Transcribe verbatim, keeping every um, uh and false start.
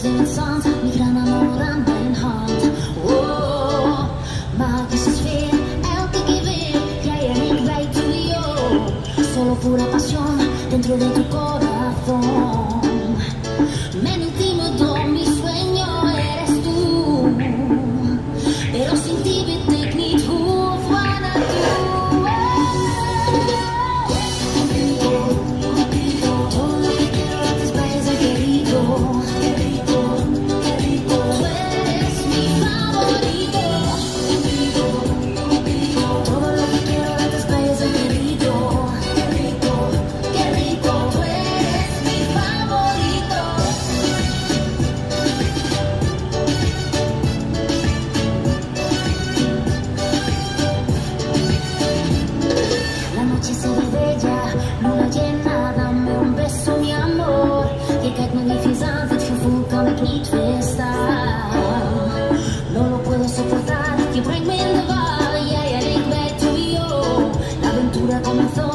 är mitt sant, mitt gran amor anda en hand. Oh, ma che si sveglia, è un che vive, que hay en el right to yo. Solo pura pasión dentro de tu corazón. Menos tímido, mi sueño eres tú. Pero sin ti vet ik niet hoe of waar naartoe. Comenzó